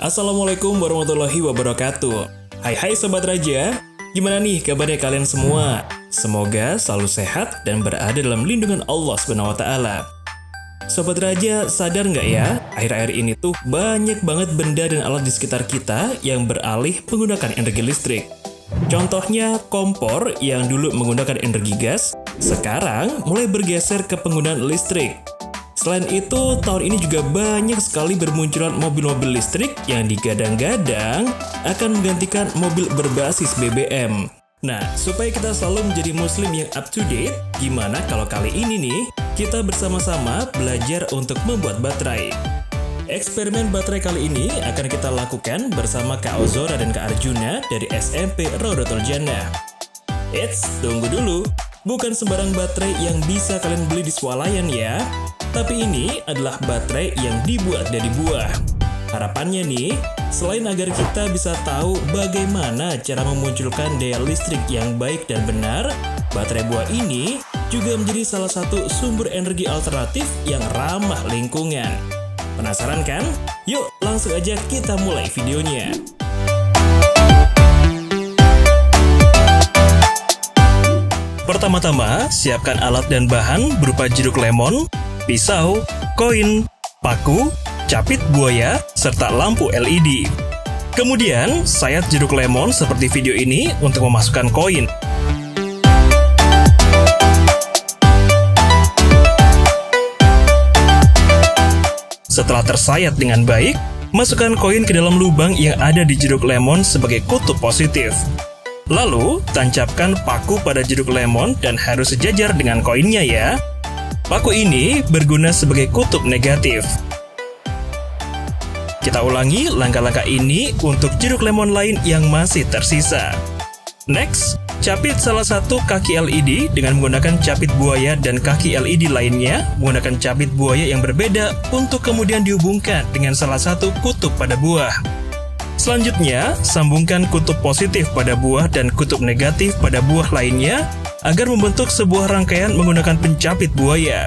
Assalamualaikum warahmatullahi wabarakatuh. Hai Sobat Raja, gimana nih kabarnya kalian semua? Semoga selalu sehat dan berada dalam lindungan Allah SWT. Sobat Raja, sadar nggak ya? Akhir-akhir ini tuh banyak banget benda dan alat di sekitar kita yang beralih menggunakan energi listrik. Contohnya kompor yang dulu menggunakan energi gas, sekarang mulai bergeser ke penggunaan listrik. Selain itu, tahun ini juga banyak sekali bermunculan mobil-mobil listrik yang digadang-gadang akan menggantikan mobil berbasis BBM. Nah, supaya kita selalu menjadi muslim yang up to date, gimana kalau kali ini nih, kita bersama-sama belajar untuk membuat baterai. Eksperimen baterai kali ini akan kita lakukan bersama Kak Ozora dan Kak Arjuna dari SMP Rodotul Jannah. Eits, tunggu dulu. Bukan sembarang baterai yang bisa kalian beli di swalayan ya. Tapi ini adalah baterai yang dibuat dari buah. Harapannya nih, selain agar kita bisa tahu bagaimana cara memunculkan daya listrik yang baik dan benar, baterai buah ini juga menjadi salah satu sumber energi alternatif yang ramah lingkungan. Penasaran kan? Yuk langsung aja kita mulai videonya. Pertama-tama, siapkan alat dan bahan berupa jeruk lemon, pisau, koin, paku, capit buaya, serta lampu LED. Kemudian, sayat jeruk lemon seperti video ini untuk memasukkan koin. Setelah tersayat dengan baik, masukkan koin ke dalam lubang yang ada di jeruk lemon sebagai kutub positif. Lalu, tancapkan paku pada jeruk lemon dan harus sejajar dengan koinnya ya. Paku ini berguna sebagai kutub negatif. Kita ulangi langkah-langkah ini untuk jeruk lemon lain yang masih tersisa. Next, capit salah satu kaki LED dengan menggunakan capit buaya dan kaki LED lainnya menggunakan capit buaya yang berbeda untuk kemudian dihubungkan dengan salah satu kutub pada buah. Selanjutnya, sambungkan kutub positif pada buah dan kutub negatif pada buah lainnya agar membentuk sebuah rangkaian menggunakan pencapit buaya.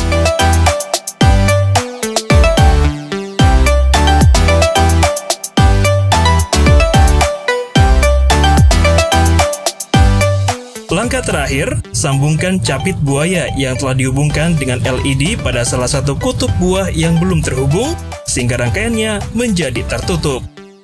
Langkah terakhir, sambungkan capit buaya yang telah dihubungkan dengan LED pada salah satu kutub buah yang belum terhubung, sehingga rangkaiannya menjadi tertutup.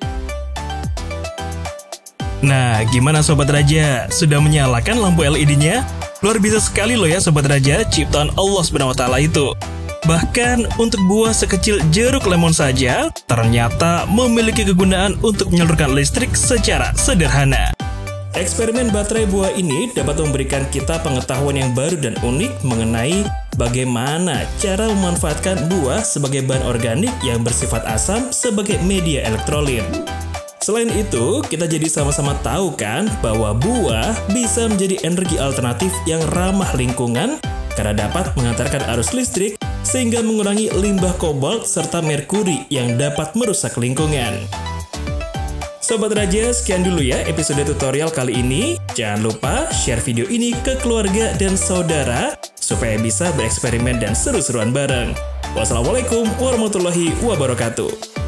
Nah, gimana Sobat Raja? Sudah menyalakan lampu LED-nya? Luar biasa sekali loh ya Sobat Raja, ciptaan Allah SWT itu. Bahkan untuk buah sekecil jeruk lemon saja, ternyata memiliki kegunaan untuk menyalurkan listrik secara sederhana. Eksperimen baterai buah ini dapat memberikan kita pengetahuan yang baru dan unik mengenai bagaimana cara memanfaatkan buah sebagai bahan organik yang bersifat asam sebagai media elektrolit. Selain itu, kita jadi sama-sama tahu kan bahwa buah bisa menjadi energi alternatif yang ramah lingkungan karena dapat mengantarkan arus listrik sehingga mengurangi limbah kobalt serta merkuri yang dapat merusak lingkungan. Sobat Raja, sekian dulu ya episode tutorial kali ini. Jangan lupa share video ini ke keluarga dan saudara supaya bisa bereksperimen dan seru-seruan bareng. Wassalamualaikum warahmatullahi wabarakatuh.